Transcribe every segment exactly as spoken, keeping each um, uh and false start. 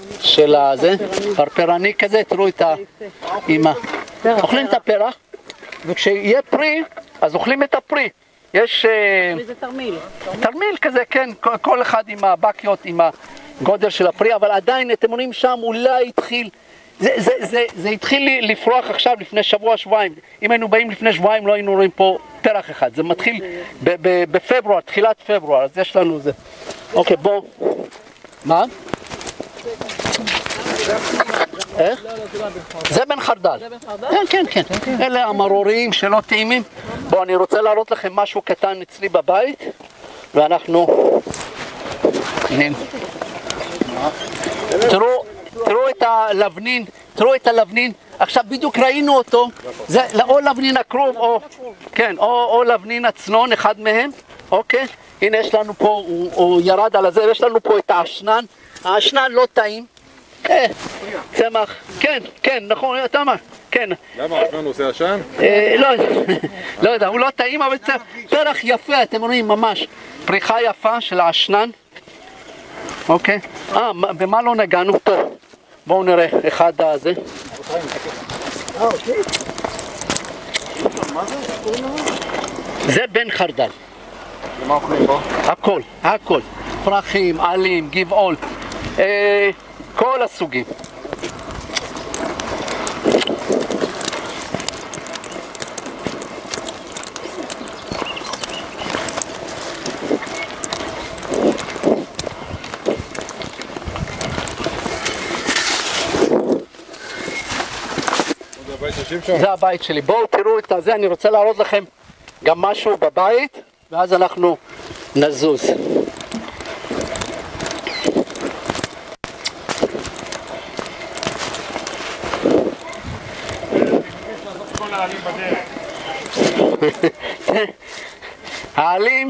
של הזה, פרפרני כזה, תראו את האמא. אוכלים את הפרח, וכשיהיה פרי, אז אוכלים את הפרי. יש... זה תרמיל. תרמיל כזה, כן, כל אחד עם הבקיות, עם הגודל של הפרי, אבל עדיין, אתם רואים שם, אולי התחיל... זה, זה, זה, זה התחיל לפרוח עכשיו לפני שבוע, שבועיים. אם היינו באים לפני שבועיים, לא היינו רואים פה פרח אחד. זה מתחיל בפברואר, תחילת פברואר, אז יש לנו זה. אוקיי, בוא. מה? איך? זה בן חרדל. כן, כן, כן. אלה המרוריים שלא טעימים. בואו, אני רוצה להראות לכם משהו קטן אצלי בבית, ואנחנו... תראו, תראו את הלבנין, תראו את הלבנין. עכשיו בדיוק ראינו אותו, זה או לבנין הקרוב או, כן, או, או לבנין הצנון, אחד מהם, אוקיי? הנה יש לנו פה, הוא, הוא ירד על הזה, יש לנו פה את האשנן, האשנן לא טעים, אה, צמח, כן, כן, נכון, אתה מה, כן. למה האשנן עושה עשן? אה, לא, לא יודע, הוא לא טעים, אבל זה פרח יפה, אתם רואים ממש, פריחה יפה של האשנן, אוקיי? אה, במה לא נגענו? טוב, בואו נראה, אחד הזה. זה בן חרדל. ומה אוכלים בו? הכל, הכל. פרחים, עלים, גבעול, אה, כל הסוגים. זה הבית שלי. בואו תראו את זה, אני רוצה להראות לכם גם משהו בבית, ואז אנחנו נזוז. העלים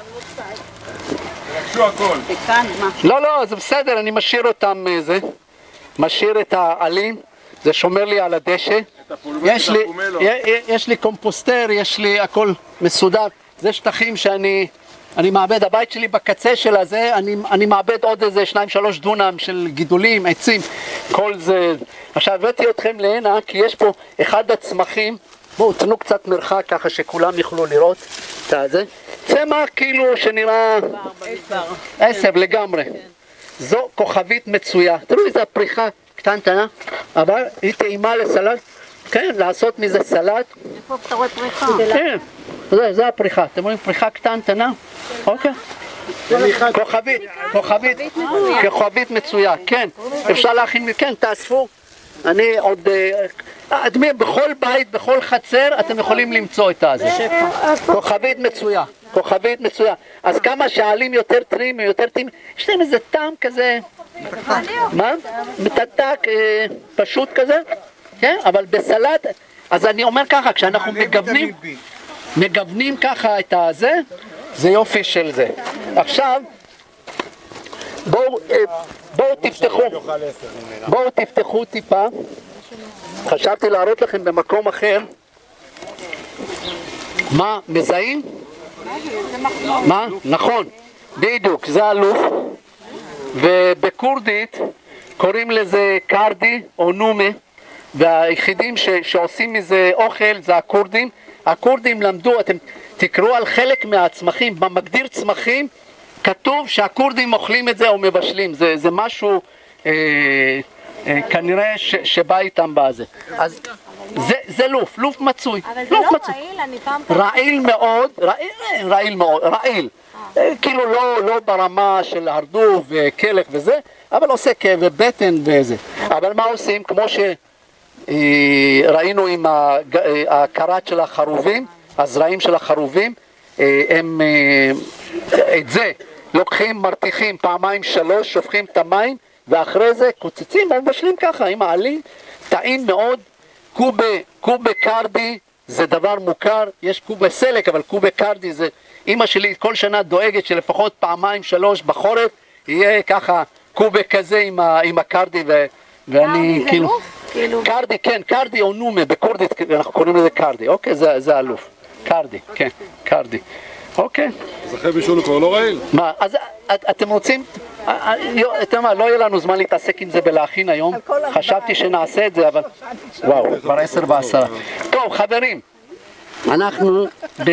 רגשו הכל. לא, לא, זה בסדר, אני משאיר אותם, זה משאיר את העלים, זה שומר לי על הדשא. יש לי, יש לי קומפוסטר, יש לי הכל מסודר. זה שטחים שאני אני מעבד, הבית שלי בקצה של הזה, אני, אני מעבד עוד איזה שניים שלוש דונם של גידולים, עצים, כל זה. עכשיו הבאתי אתכם להנה כי יש פה אחד הצמחים, בואו תנו קצת מרחק ככה שכולם יוכלו לראות את זה. צמח כאילו שנראה עשב לגמרי. זו כוכבית מצויה, תראו איזה פריחה קטנטנה, אבל היא טעימה לסלט, כן, לעשות מזה סלט. איפה אתה רואה פריחה? כן, זה, זה הפריחה, אתם רואים פריחה קטנטנה? אוקיי. כוכבית, כוכבית, כוכבית מצויה, כן, אפשר להכין, כן, תאספו. אני עוד, אדמי, בכל בית, בכל חצר, אתם יכולים למצוא את הזה. כוכבית מצויה, כוכבית מצויה. אז כמה שעלים יותר טריים, יותר טריים, יש להם איזה טעם כזה, מה? מתתק, פשוט כזה, כן? אבל בסלט, אז אני אומר ככה, כשאנחנו מגוונים, מגוונים ככה את הזה, זה יופי של זה. עכשיו, בואו, בואו תפתחו, בואו תפתחו טיפה. חשבתי להראות לכם במקום אחר. מה, מזהים? מה? נכון, בדיוק, זה אלוף. ובקורדית קוראים לזה קרדי או נומה, והיחידים ש, שעושים מזה אוכל זה הקורדים. הקורדים למדו, אתם תקראו על חלק מהצמחים, במגדיר צמחים כתוב שהקורדים אוכלים את זה או מבשלים, זה, זה משהו אה, אה, כנראה ש, שבא איתם בזה. אז זה, זה לוף, לוף מצוי. אבל זה לא מצוי. רעיל, אני פעם פעם... רעיל מאוד, רעיל, רעיל מאוד, רעיל. אה, כאילו לא, לא ברמה של הרדוף וכלך וזה, אבל עושה כאבי בטן וזה. אבל מה עושים? כמו שראינו עם הקרת של החרובים, הזרעים של החרובים, הם את זה לוקחים, מרתיחים פעמיים שלוש, שופכים את המים, ואחרי זה קוצצים ומבשלים ככה עם העלים, טעים מאוד. קובה, קובה קרדי זה דבר מוכר, יש קובה סלק, אבל קובה קרדי זה, אמא שלי כל שנה דואגת שלפחות פעמיים שלוש בחורף יהיה ככה קובה כזה עם, ה, עם הקרדי, ו, ואני כאילו, כאילו קרדי, כן, קרדי או נומה, בקורדית אנחנו קוראים לזה קרדי, אוקיי, זה, זה אלוף, קרדי, כן, קרדי, אוקיי. אז אחרי בישול הוא כבר לא רעיל? מה, אז את, אתם רוצים, אתה יודע מה, לא יהיה לנו זמן להתעסק עם זה בלהכין היום. חשבתי שנעשה את זה, אבל... וואו, כבר עשר ועשרה. טוב, חברים, אנחנו,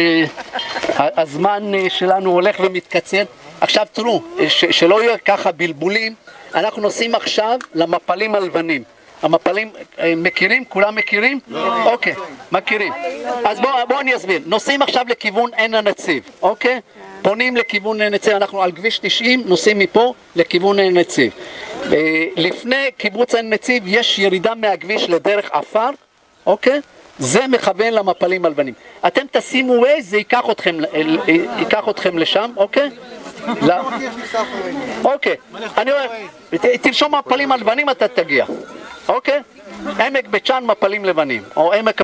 הזמן שלנו הולך ומתקצר. עכשיו תראו, שלא יהיה ככה בלבולים, אנחנו נוסעים עכשיו למפלים הלבנים. המפלים מכירים? כולם מכירים? לא. אוקיי, מכירים. אז בואו בוא אני אסביר. נוסעים עכשיו לכיוון עין הנציב, אוקיי? פונים לכיוון עין הנציב, אנחנו על כביש תשעים, נוסעים מפה לכיוון עין הנציב. לפני קיבוץ עין הנציב יש ירידה מהכביש לדרך עפר, אוקיי? זה מכוון למפלים הלבנים. אתם תשימו ווייז, זה ייקח אתכם, ייקח אתכם לשם, אוקיי? לא. אוקיי, אני אומר, תרשום מפלים הלבנים אתה תגיע, אוקיי? עמק בית שאן מפלים לבנים, או עמק